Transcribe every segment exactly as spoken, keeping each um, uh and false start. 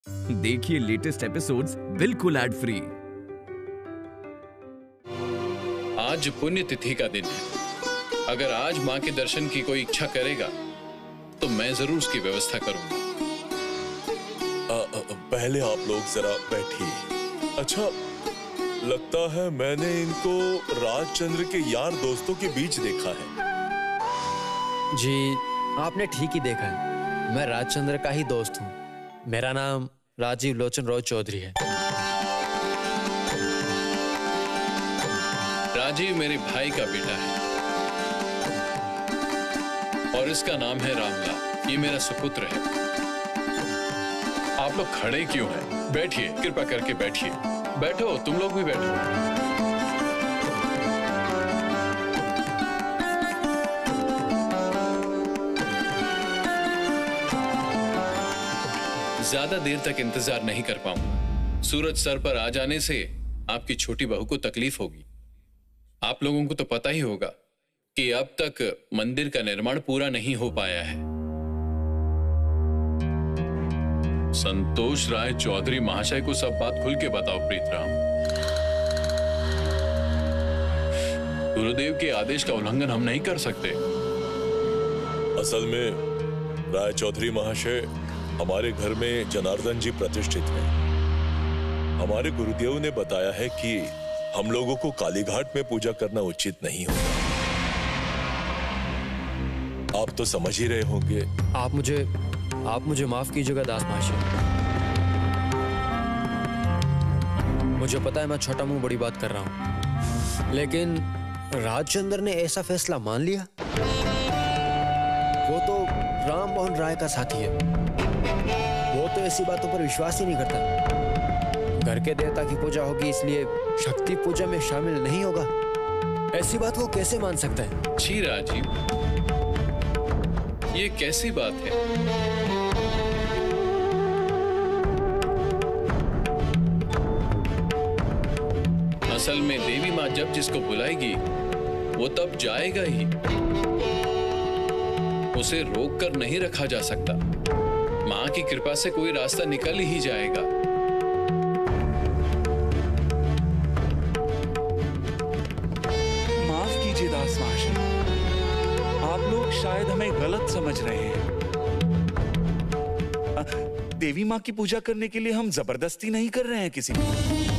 देखिए latest episodes बिल्कुल ad free. आज पुण्य तिथि का दिन है। अगर आज माँ के दर्शन की कोई इच्छा करेगा तो मैं जरूर उसकी व्यवस्था करूंगा। आ, आ, पहले आप लोग जरा बैठिए। अच्छा, लगता है मैंने इनको राजचंद्र के यार दोस्तों के बीच देखा है। जी, आपने ठीक ही देखा है। मैं राजचंद्र का ही दोस्त हूँ। मेरा नाम राजीव लोचन राव चौधरी है। राजीव मेरे भाई का बेटा है और इसका नाम है रामलाल। ये मेरा सुपुत्र है। आप लोग खड़े क्यों हैं? बैठिए, कृपा करके बैठिए। बैठो, तुम लोग भी बैठो। ज्यादा देर तक इंतजार नहीं कर पाऊंगा। सूरज सर पर आ जाने से आपकी छोटी बहू को तकलीफ होगी। आप लोगों को तो पता ही होगा कि अब तक मंदिर का निर्माण पूरा नहीं हो पाया है। संतोष राय चौधरी महाशय को सब बात खुल के बताओ प्रीतराम। गुरुदेव के आदेश का उल्लंघन हम नहीं कर सकते। असल में राय चौधरी महाशय, हमारे घर में जनार्दन जी प्रतिष्ठित हैं। हमारे गुरुदेव ने बताया है कि हम लोगों को कालीघाट में पूजा करना उचित नहीं होगा। आप तो समझ ही रहे होंगे। आप मुझे आप मुझे माफ कीजिएगा दास महाशय। मुझे पता है मैं छोटा मुंह बड़ी बात कर रहा हूँ, लेकिन राजचंद्र ने ऐसा फैसला मान लिया। वो तो राम मोहन राय का साथी है। वो तो ऐसी बातों पर विश्वास ही नहीं करता। घर के देवता की पूजा होगी इसलिए शक्ति पूजा में शामिल नहीं होगा। ऐसी बात वो कैसे मान सकता है? जी राजीव, ये कैसी बात है? असल में देवी माँ जब जिसको बुलाएगी वो तब जाएगा ही। उसे रोक कर नहीं रखा जा सकता। माँ की कृपा से कोई रास्ता निकल ही जाएगा। माफ कीजिए दास महाशय, आप लोग शायद हमें गलत समझ रहे हैं। देवी माँ की पूजा करने के लिए हम जबरदस्ती नहीं कर रहे हैं किसी को।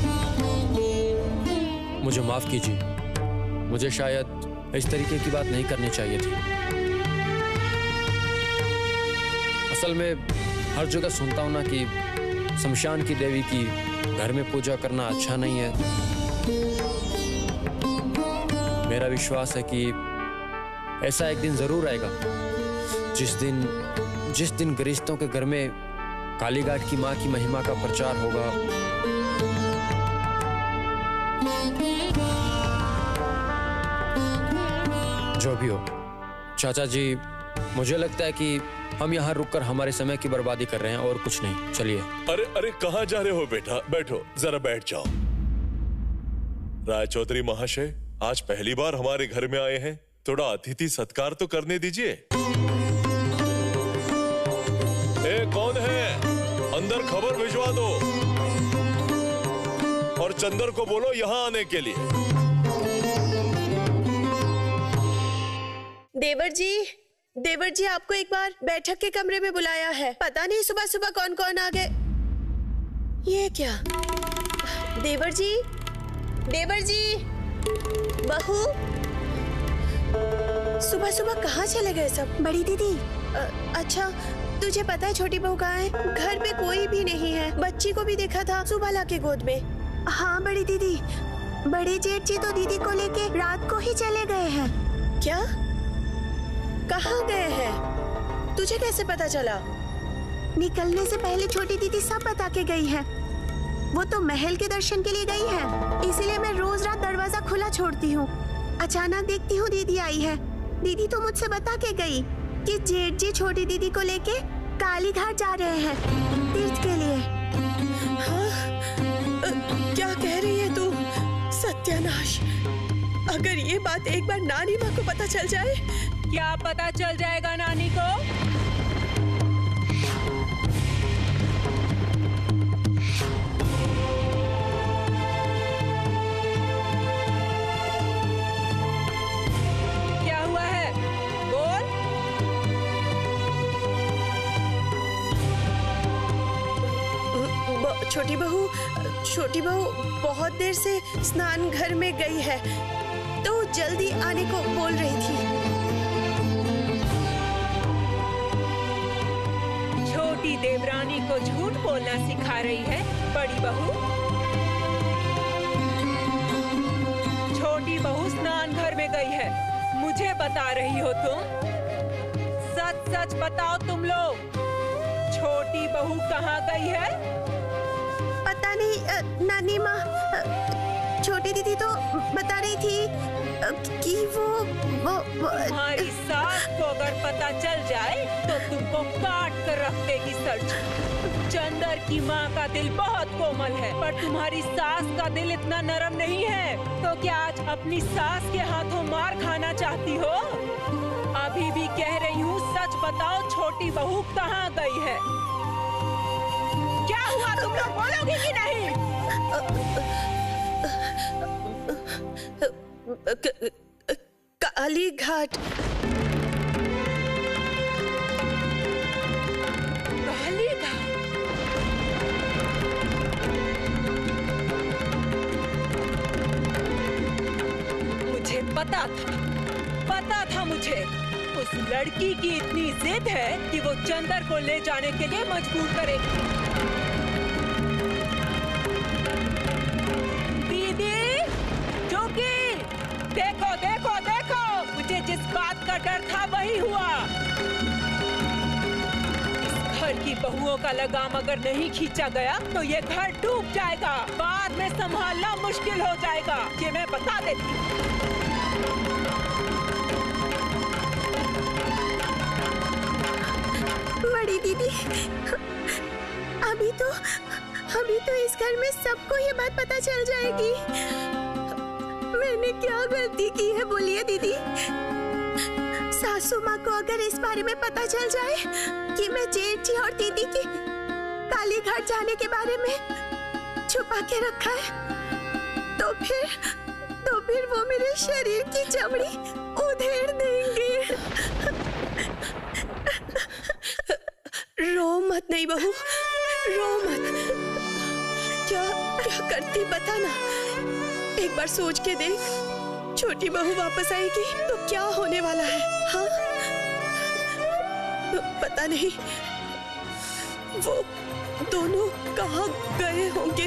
मुझे माफ कीजिए। मुझे शायद इस तरीके की बात नहीं करनी चाहिए थी। असल में हर जगह सुनता हूं ना कि शमशान की देवी की घर में पूजा करना अच्छा नहीं है। मेरा विश्वास है कि ऐसा एक दिन जरूर आएगा जिस दिन जिस दिन गृहस्थों के घर में कालीघाट की मां की महिमा का प्रचार होगा। जो भी हो चाचा जी, मुझे लगता है कि हम यहाँ रुककर हमारे समय की बर्बादी कर रहे हैं और कुछ नहीं। चलिए। अरे अरे कहाँ जा रहे हो बेटा? बैठो, जरा बैठ जाओ। राय चौधरी महाशय, आज पहली बार हमारे घर में आए हैं, थोड़ा अतिथि सत्कार तो करने दीजिए। ए, कौन है? अंदर खबर भिजवा दो और चंदर को बोलो यहाँ आने के लिए। देवर जी, देवर जी आपको एक बार बैठक के कमरे में बुलाया है। पता नहीं सुबह सुबह कौन कौन आ गए। ये क्या? देवर जी, देवर जी, बहू, सुबह सुबह कहाँ चले गए सब? बड़ी दीदी। आ, अच्छा, तुझे पता है छोटी बहू कहाँ है? घर पे कोई भी नहीं है। बच्ची को भी देखा था सुबह लाके गोद में। हाँ बड़ी दीदी, बड़े जेठ जी तो दीदी को लेके रात को ही चले गए हैं। क्या? कहाँ गए हैं? तुझे कैसे पता चला? निकलने से पहले छोटी दीदी सब बता के गई है। वो तो महल के दर्शन के लिए गई है, इसीलिए मैं रोज रात दरवाजा खुला छोड़ती हूँ। अचानक देखती हूँ दीदी आई है। दीदी तो मुझसे बता के गई कि जेठ जी छोटी दीदी को लेके कालीघाट जा रहे हैं तीर्थ के लिए। हाँ? क्या कह रही है तू? सत्यानाश! अगर ये बात एक बार नानी माँ को पता चल जाए। क्या पता चल जाएगा नानी को? छोटी बहू छोटी बहू बहुत देर से स्नान घर में गई है, तो जल्दी आने को बोल रही थी। छोटी देवरानी को झूठ बोलना सिखा रही है बड़ी बहू। छोटी बहू स्नान घर में गई है, मुझे बता रही हो तुम? सच सच बताओ तुम लोग, छोटी बहू कहाँ गई है? पता नहीं अ, नानी माँ, अ, छोटी दीदी तो बता रही थी अ, कि वो वो, वो तुम्हारी सास को अगर पता चल जाए तो तुमको काट कर रख देगी सच। चंदर की माँ का दिल बहुत कोमल है, पर तुम्हारी सास का दिल इतना नरम नहीं है। तो क्या आज अपनी सास के हाथों मार खाना चाहती हो? अभी भी कह रही हूँ, सच बताओ छोटी बहू कहाँ गई है? क्या हुआ, तुम लोग बोलोगे कि नहीं? काली घाट। काली घाट? मुझे पता था, पता था मुझे। उस लड़की की इतनी जिद है कि वो चंदर को ले जाने के लिए मजबूर करेगी। दीदी, जोगी, देखो देखो देखो, मुझे जिस बात का डर था वही हुआ। इस घर की बहुओं का लगाम अगर नहीं खींचा गया तो ये घर डूब जाएगा, बाद में संभालना मुश्किल हो जाएगा, ये मैं बता देती हूँ। बड़ी दीदी, अभी तो अभी तो इस घर में सबको ये बात पता चल जाएगी। मैंने क्या गलती की है बोलिए दीदी? सासू माँ को अगर इस बारे में पता चल जाए कि मैं जेठ जी और दीदी की काली घाट जाने के बारे में छुपा के रखा है, तो फिर तो फिर वो मेरे शरीर की चमड़ी उधेड़ देंगे। रो मत नहीं बहू, रो मत। क्या क्या करती बता ना, एक बार सोच के देख, छोटी बहू वापस आएगी तो क्या होने वाला है? हाँ, पता नहीं वो दोनों कहाँ गए होंगे।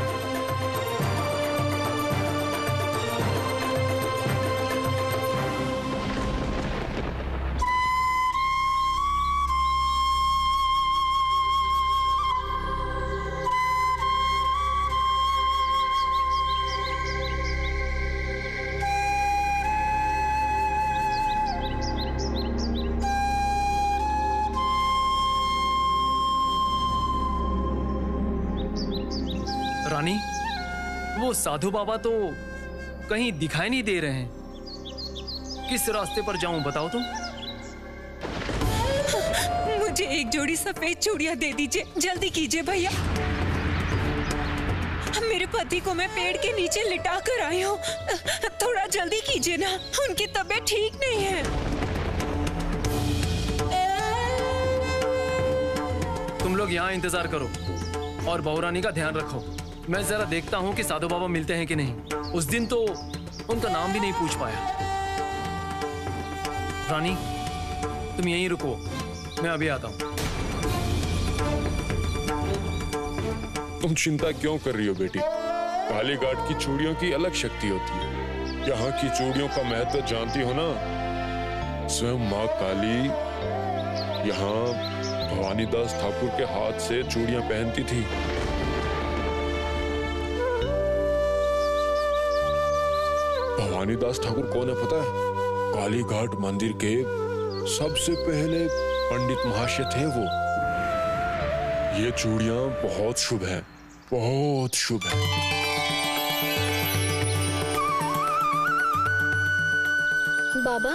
रानी, वो साधु बाबा तो कहीं दिखाई नहीं दे रहे हैं। किस रास्ते पर जाऊं बताओ तुम? मुझे एक जोड़ी सफेद चूड़ियां दे दीजिए, जल्दी कीजिए भैया। मेरे पति को मैं पेड़ के नीचे लिटा कर आई हूँ, थोड़ा जल्दी कीजिए ना, उनकी तबीयत ठीक नहीं है। तुम लोग यहाँ इंतजार करो और बहुरानी का ध्यान रखो। मैं जरा देखता हूँ कि साधु बाबा मिलते हैं कि नहीं। उस दिन तो उनका नाम भी नहीं पूछ पाया। रानी, तुम यहीं रुको, मैं अभी आता हूँ। तुम चिंता क्यों कर रही हो बेटी? काली घाट की चूड़ियों की अलग शक्ति होती है। यहाँ की चूड़ियों का महत्व जानती हो ना? स्वयं माँ काली यहाँ भवानी दास ठाकुर के हाथ से चूड़ियां पहनती थी। भवानी दास ठाकुर कौन है पता है? काली घाट मंदिर के सबसे पहले पंडित महाशय थे वो। ये चूड़ियां बहुत शुभ है, बहुत शुभ है। बाबा,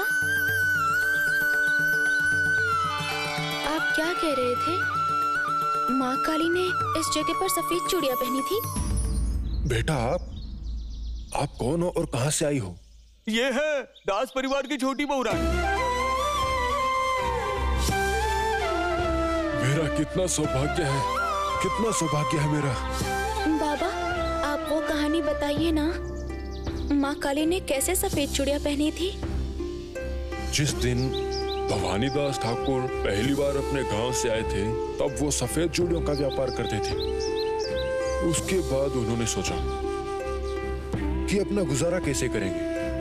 आप क्या कह रहे थे? माँ काली ने इस जगह पर सफेद चूड़ियां पहनी थी? बेटा, आप आप कौन हो और कहां से आई हो? ये है दास परिवार की छोटी बहू रानी। मेरा कितना सौभाग्य है कितना सौभाग्य है मेरा। बाबा, आप वो कहानी बताइए ना, माँ काली ने कैसे सफेद चूड़ियाँ पहनी थी? जिस दिन भवानी दास ठाकुर पहली बार अपने गांव से आए थे, तब वो सफेद चूड़ियों का व्यापार करते थे। उसके बाद उन्होंने सोचा कि अपना गुजारा कैसे करेंगे।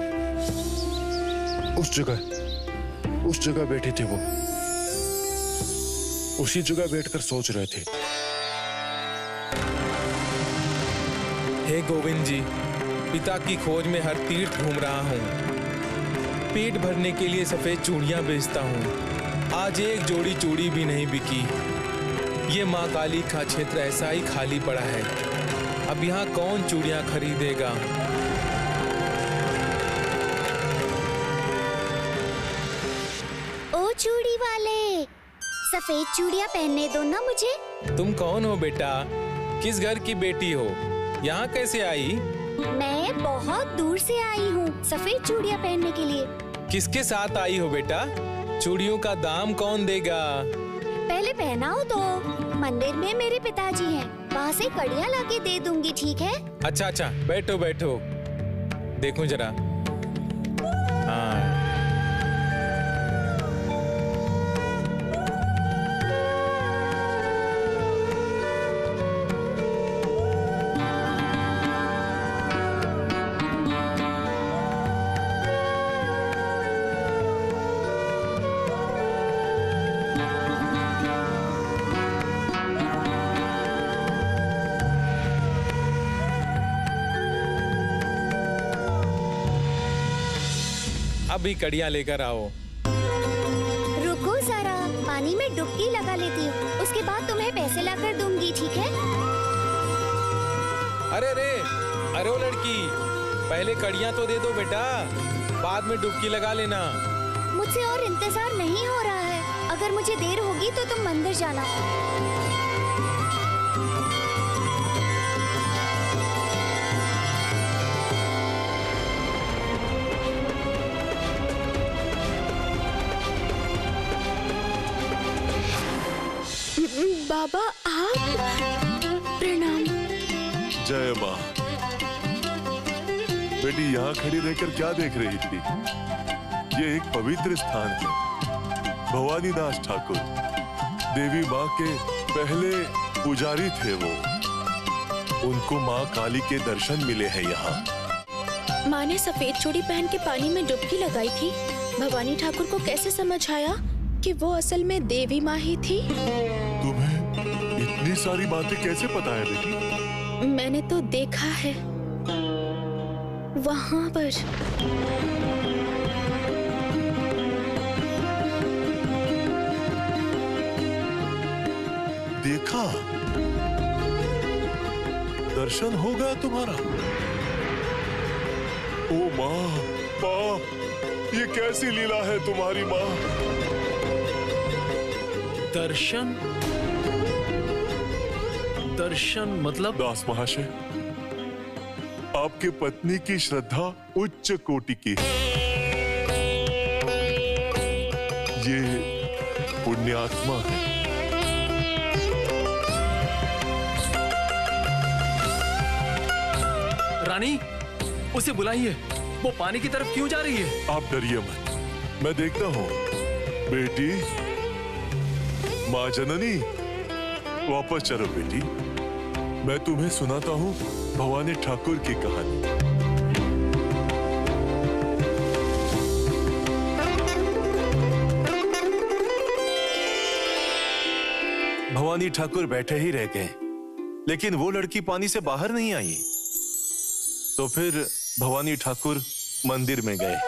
उस जगह उस जगह बैठे थे वो, उसी जगह बैठकर सोच रहे थे। हे गोविंद जी, पिता की खोज में हर तीर्थ घूम रहा हूँ। पेट भरने के लिए सफेद चूड़ियाँ बेचता हूँ। आज एक जोड़ी चूड़ी भी नहीं बिकी। ये माँ काली का क्षेत्र ऐसा ही खाली पड़ा है। अब यहाँ कौन चूड़ियाँ खरीदेगा? ओ चूड़ी वाले, सफेद चूड़ियाँ पहनने दो ना मुझे। तुम कौन हो बेटा? किस घर की बेटी हो? यहाँ कैसे आई? मैं बहुत दूर से आई हूँ सफेद चूड़ियाँ पहनने के लिए। किसके साथ आई हो बेटा? चूड़ियों का दाम कौन देगा? पहले पहनाओ तो। मंदिर में मेरे पिताजी हैं, वहाँ से कड़ियाँ लाके दे दूंगी, ठीक है? अच्छा अच्छा, बैठो बैठो, देखो जरा। हाँ, अभी कड़ियाँ लेकर आओ। रुको जरा, पानी में डुबकी लगा लेती हूँ, उसके बाद तुम्हें पैसे लाकर दूंगी, ठीक है? अरे रे, अरे ओ लड़की, पहले कड़ियाँ तो दे दो बेटा, बाद में डुबकी लगा लेना। मुझसे और इंतजार नहीं हो रहा है। अगर मुझे देर होगी तो तुम मंदिर जाना। बाबा आप? प्रणाम। जय माँ। बेटी यहाँ खड़ी रहकर क्या देख रही थी? ये एक पवित्र स्थान है। भवानी दास ठाकुर देवी माँ के पहले पुजारी थे वो। उनको माँ काली के दर्शन मिले हैं यहाँ। माँ ने सफेद चूड़ी पहन के पानी में डुबकी लगाई थी। भवानी ठाकुर को कैसे समझ आया कि वो असल में देवी माँ ही थी? तुम्हें इतनी सारी बातें कैसे पता है बेटी? मैंने तो देखा है वहाँ पर। देखा? दर्शन हो गया तुम्हारा? ओ माँ, माँ, ये कैसी लीला है तुम्हारी माँ? दर्शन? दर्शन मतलब? दास महाशय, आपके पत्नी की श्रद्धा उच्च कोटि की है। ये पुण्यात्मा है। रानी, उसे बुलाइए। वो पानी की तरफ क्यों जा रही है? आप डरिए मत, मैं देखता हूँ। बेटी, माँ जननी, वापस चलो बेटी। मैं तुम्हें सुनाता हूँ भवानी ठाकुर की कहानी। भवानी ठाकुर बैठे ही रह गए, लेकिन वो लड़की पानी से बाहर नहीं आई। तो फिर भवानी ठाकुर मंदिर में गए।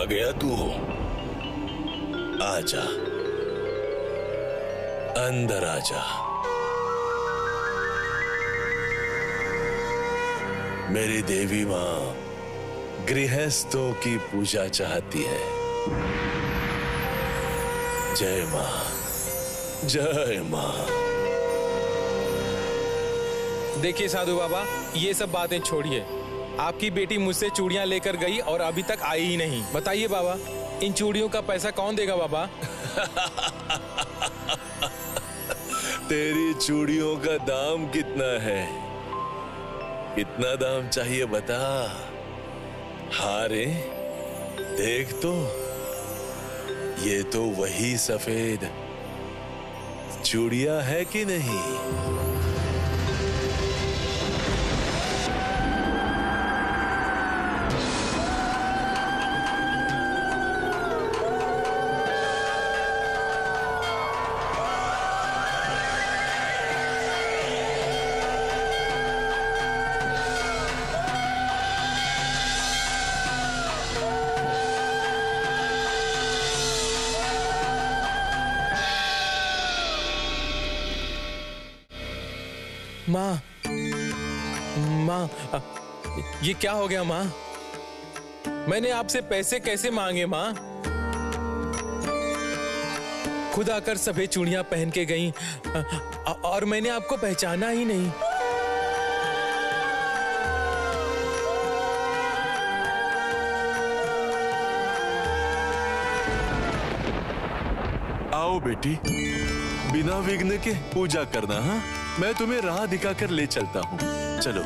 गया तू? आजा, अंदर आजा। मेरी देवी माँ गृहस्थों की पूजा चाहती है। जय माँ, जय माँ। देखिए साधु बाबा, ये सब बातें छोड़िए। आपकी बेटी मुझसे चूड़ियां लेकर गई और अभी तक आई ही नहीं। बताइए बाबा, इन चूड़ियों का पैसा कौन देगा बाबा? तेरी चूड़ियों का दाम कितना है? कितना दाम चाहिए बता। हाँ रे, देख तो, ये तो वही सफेद चूड़ियां है कि नहीं? माँ, माँ, ये क्या हो गया माँ? मैंने आपसे पैसे कैसे मांगे माँ? खुद आकर सफेद चूड़ियां पहन के गई और मैंने आपको पहचाना ही नहीं। आओ बेटी, बिना विघ्न के पूजा करना। हाँ, मैं तुम्हें राह दिखाकर ले चलता हूँ। चलो।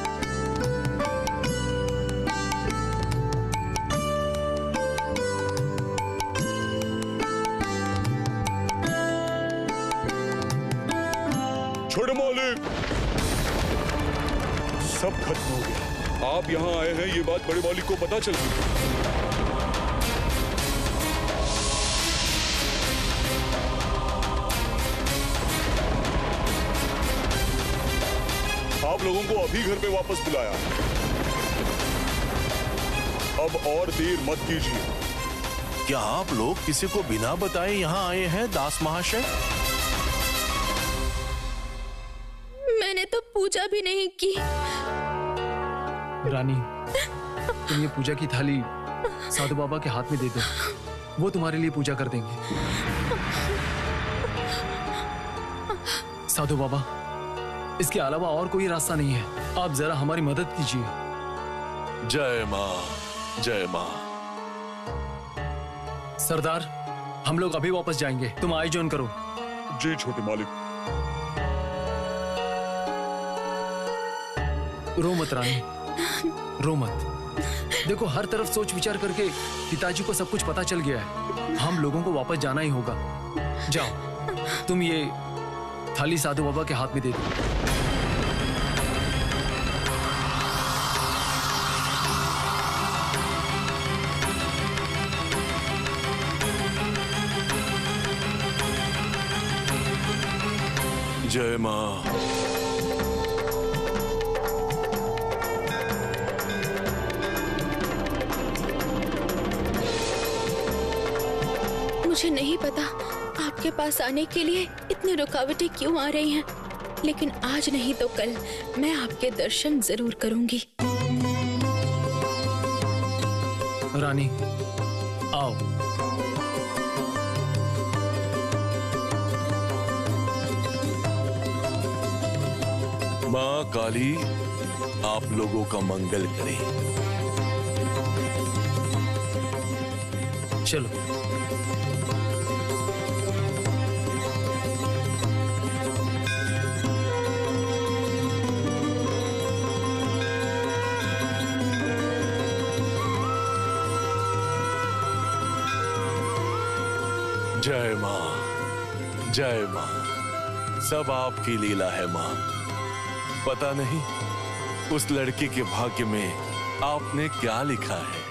छोटे मालिक, सब खत्म हो गया। आप यहाँ आए हैं, ये बात बड़े मालिक को पता चल गई। आप लोगों को अभी घर पे वापस बुलाया। अब और देर मत कीजिए। क्या आप लोग किसी को बिना बताए यहाँ आए हैं दास महाशय? मैंने तो पूजा भी नहीं की। रानी, तुम ये पूजा की थाली साधु बाबा के हाथ में दे दो, वो तुम्हारे लिए पूजा कर देंगे। साधु बाबा, इसके अलावा और कोई रास्ता नहीं है, आप जरा हमारी मदद कीजिए। जय माँ, जय माँ। सरदार, हम लोग अभी वापस जाएंगे, तुम आयोजन करो। जी छोटे मालिक। रो मत रानी, रो मत। देखो, हर तरफ सोच विचार करके पिताजी को सब कुछ पता चल गया है। हम लोगों को वापस जाना ही होगा। जाओ, तुम ये थाली साधु बाबा के हाथ में दे दो। जय माँ। मुझे नहीं पता आपके पास आने के लिए इतनी रुकावटें क्यों आ रही हैं, लेकिन आज नहीं तो कल मैं आपके दर्शन जरूर करूंगी। रानी, आओ। माँ काली आप लोगों का मंगल करे। चलो। जय माँ, जय माँ। सब आपकी लीला है माँ। पता नहीं उस लड़की के भाग्य में आपने क्या लिखा है।